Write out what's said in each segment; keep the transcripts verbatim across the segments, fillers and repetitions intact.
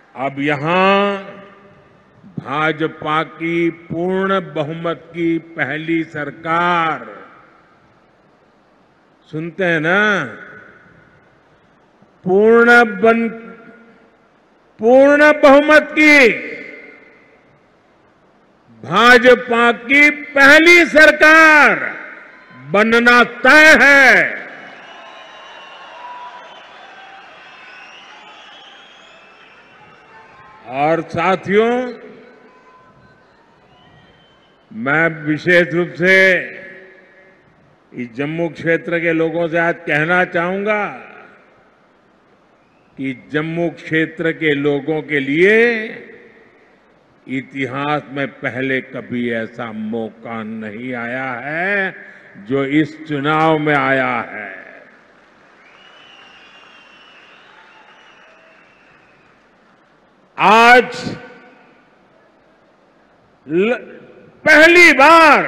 अब यहां भाजपा की पूर्ण बहुमत की पहली सरकार, सुनते हैं ना, पूर्ण बन पूर्ण बहुमत की भाजपा की पहली सरकार बनना तय है। और साथियों, मैं विशेष रूप से इस जम्मू क्षेत्र के लोगों से आज कहना चाहूंगा कि जम्मू क्षेत्र के लोगों के लिए इतिहास में पहले कभी ऐसा मौका नहीं आया है जो इस चुनाव में आया है। आज ल, पहली बार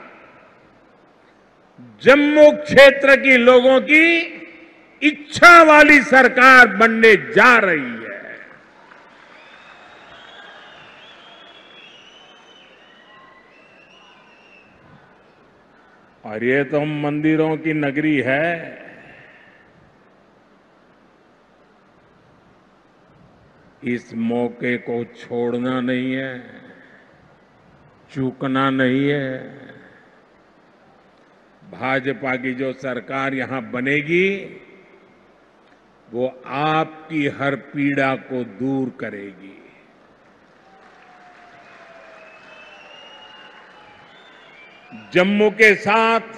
जम्मू क्षेत्र की लोगों की इच्छा वाली सरकार बनने जा रही है। और ये तो मंदिरों की नगरी है। इस मौके को छोड़ना नहीं है, चूकना नहीं है। भाजपा की जो सरकार यहां बनेगी वो आपकी हर पीड़ा को दूर करेगी। जम्मू के साथ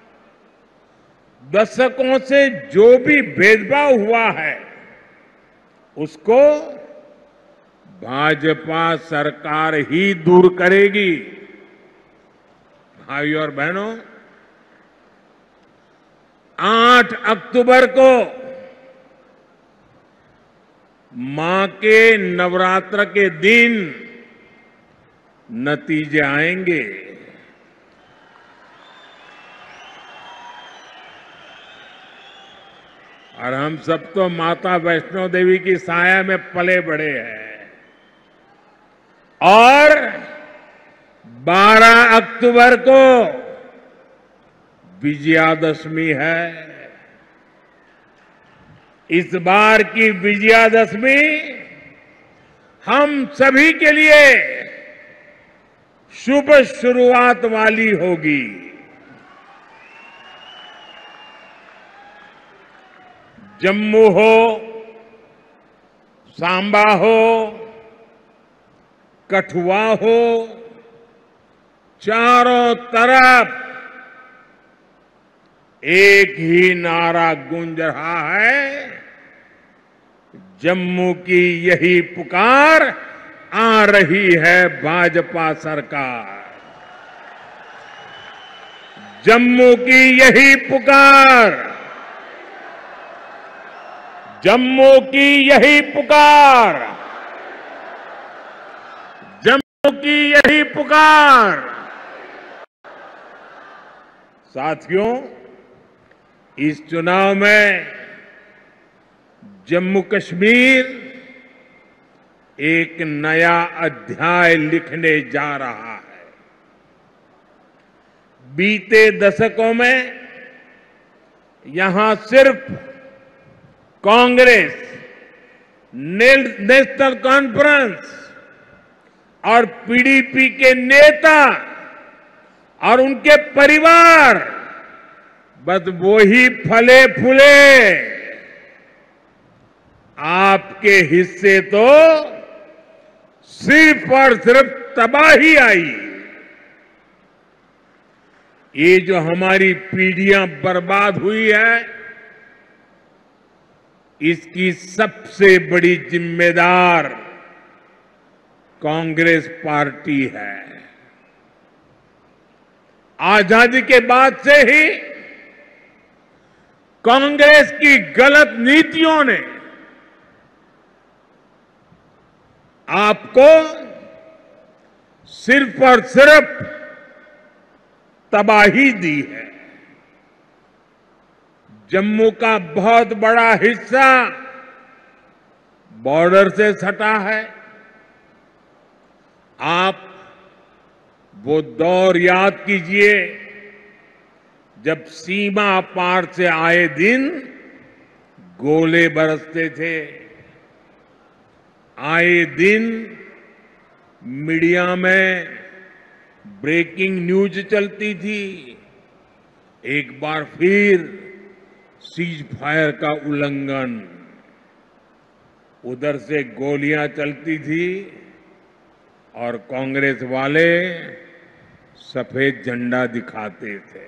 दशकों से जो भी भेदभाव हुआ है उसको भाजपा सरकार ही दूर करेगी। भाइयों और बहनों, आठ अक्टूबर को मां के नवरात्र के दिन नतीजे आएंगे। और हम सब तो माता वैष्णो देवी की साया में पले बड़े हैं। और बारह अक्टूबर को विजयादशमी है। इस बार की विजयादशमी हम सभी के लिए शुभ शुरुआत वाली होगी। जम्मू हो, सांबा हो, कठुआ हो, चारों तरफ एक ही नारा गूंज रहा है, जम्मू की यही पुकार, आ रही है भाजपा सरकार। जम्मू की यही पुकार, जम्मू की यही पुकार, जम्मू की यही पुकार। साथियों, इस चुनाव में जम्मू कश्मीर एक नया अध्याय लिखने जा रहा है। बीते दशकों में यहां सिर्फ कांग्रेस, नेशनल कॉन्फ्रेंस और पीडीपी के नेता और उनके परिवार बस वो ही फले फूले। आपके हिस्से तो सिर्फ और सिर्फ तबाही आई। ये जो हमारी पीढ़ियां बर्बाद हुई है, इसकी सबसे बड़ी जिम्मेदार कांग्रेस पार्टी है। आजादी के बाद से ही कांग्रेस की गलत नीतियों ने आपको सिर्फ और सिर्फ तबाही दी है। जम्मू का बहुत बड़ा हिस्सा बॉर्डर से सटा है। आप वो दौर याद कीजिए जब सीमा पार से आए दिन गोले बरसते थे, आए दिन मीडिया में ब्रेकिंग न्यूज चलती थी। एक बार फिर सीज फायर का उल्लंघन, उधर से गोलियां चलती थी और कांग्रेस वाले सफेद झंडा दिखाते थे।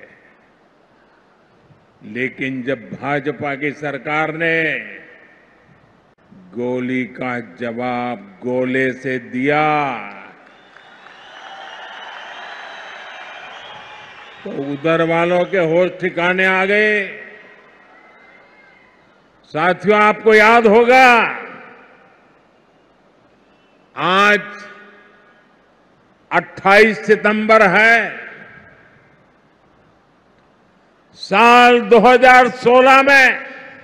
लेकिन जब भाजपा की सरकार ने गोली का जवाब गोले से दिया तो उधर वालों के होश ठिकाने आ गए। साथियों, आपको याद होगा आज अट्ठाईस सितंबर है। साल दो हज़ार सोलह में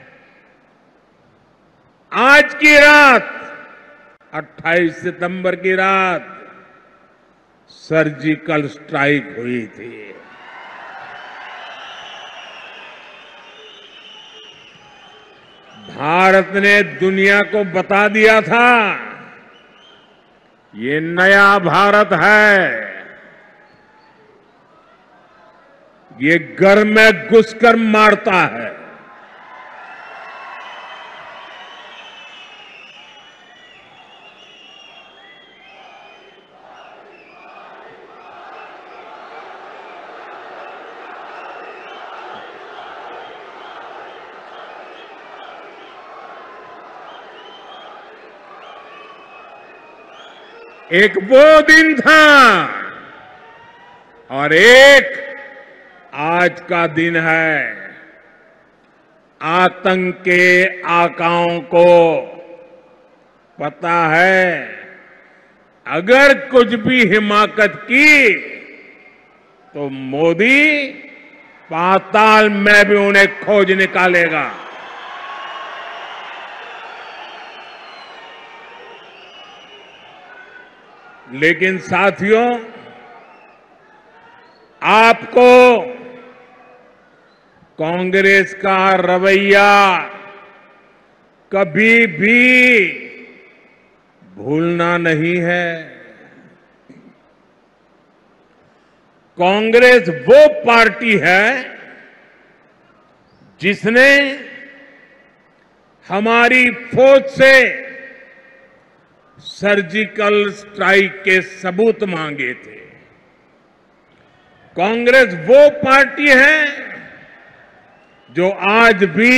आज की रात, अट्ठाईस सितंबर की रात सर्जिकल स्ट्राइक हुई थी। भारत ने दुनिया को बता दिया था ये नया भारत है, ये घर में घुसकर मारता है। एक वो दिन था और एक आज का दिन है। आतंक के आकाओं को पता है अगर कुछ भी हिमाकत की तो मोदी पाताल में भी उन्हें खोज निकालेगा। लेकिन साथियों, आपको कांग्रेस का रवैया कभी भी भूलना नहीं है। कांग्रेस वो पार्टी है जिसने हमारी फौज से सर्जिकल स्ट्राइक के सबूत मांगे थे। कांग्रेस वो पार्टी है जो आज भी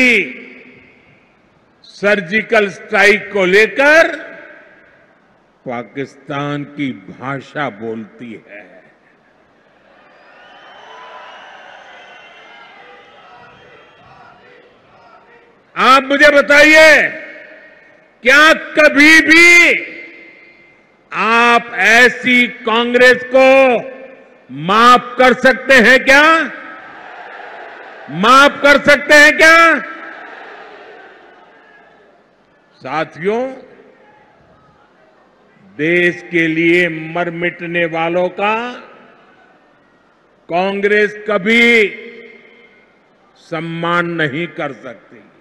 सर्जिकल स्ट्राइक को लेकर पाकिस्तान की भाषा बोलती है। आप मुझे बताइए, क्या कभी भी आप ऐसी कांग्रेस को माफ कर सकते हैं क्या? माफ कर सकते हैं क्या? साथियों, देश के लिए मर मिटने वालों का कांग्रेस कभी सम्मान नहीं कर सकती।